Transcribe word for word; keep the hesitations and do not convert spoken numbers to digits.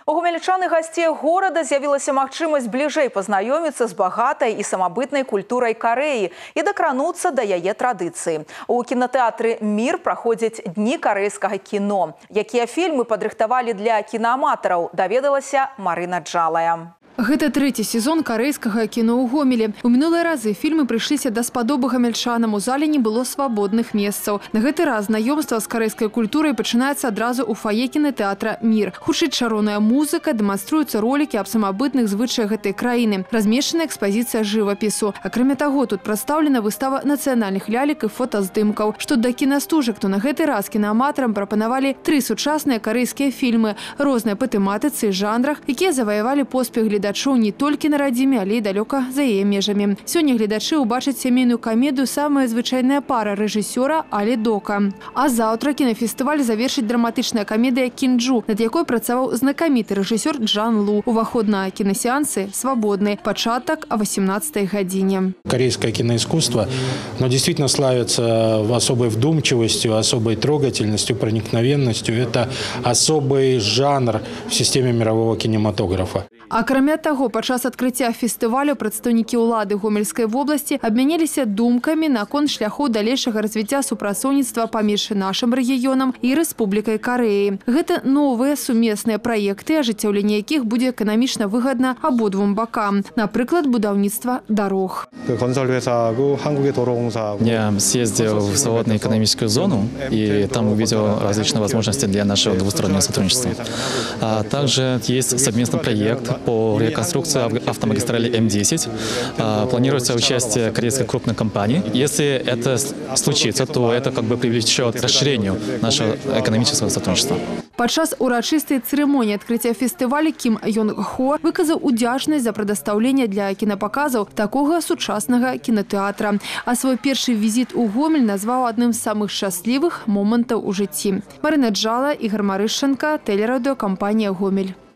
У гомельчан і гасцей горада з'явілася магчымасць бліжэй пазнаёміцца з багатай і самабытнай культурай Карэі і дакрануцца да яе традыцыі. У кінатэатры «Мір» праходзяць дні карэйскага кіно. Якія фільмы падрыхтавалі для кінааматараў, даведалася Марына Джалая. Гэта трэці сезон карэйскага кіно ў Гомелі. У мінулыя разы фільмы прыйшліся да спадобы гамельчанам. У зале не было свабодных месцаў. На гэты раз знаёмства з карэйскай культурай пачынаецца адразу ў фае кінатэатра «Мір». Гучыць чароўная музыка, дэманструюцца ролікі аб самабытных звычаях гэтай краіны. Размешчана экспазіцыя жывапісу. Акрамя таго, тут прадстаўлена выстава нацыянальных лялек і фотаздымкаў. Што да кінастужак, то на гэты раз кінааматарам прапанавалі тры сучасныя карэйскія фільмы, розныя па тэматыцы і жанрах, якія заваявалі поспех гледачоў не толькі на радзіме, але і далёка за яе межамі. Сёння гледачы ўбачаць сямейную камедыю «Самая звычайная пара» рэжысёра Алі Дока. А заўтра кінафестываль завершыць драматычная камедыя «Кінджу», над якой працаваў знакаміты рэжысёр Джан Лу. Уваход на кінасеансы свабодны. Пачатак о восемнадцатой гадзине. Корейское киноискусство, но действительно славится особой вдумчивостью, особой трогательностью, проникновенностью. Это особый жанр в системе мирового кинематографа. Акрамя таго, падчас адкрыцця фестывалю прадстаўнікі ўлады Гомельскай вобласці абмяняліся думкамі наконт шляхоў далейшага развіцця супрацоўніцтва паміж нашым рэгіёнам і Рэспублікай Карэі. Гэта новыя сумесныя праекты, ажыццяўленне якіх будзе эканамічна выгадна абодвум бакам. Напрыклад, будаўніцтва дарог. Я съездил в свободную экономическую зону и там увидел различные возможности для нашего двустороннего сотрудничества. А также есть совместный проект по реконструкции автомагистрали М десять. Планируется участие корейской крупной компании. Если это случится, то это как бы привлечет к расширению нашего экономического сотрудничества. Падчас урачыстай цырымоніі адкрыцця фестываля Кім Йонг Хо выказаў удзячнасць за прадастаўленне для кінапаказаў такога сучаснага кінатэатра. А свой першы візіт у Гомель назваў адным з самых шчаслівых момантаў у жыцці. Марына Джала, Ігор Марышченка, тэлерадыёкампанія «Гомель».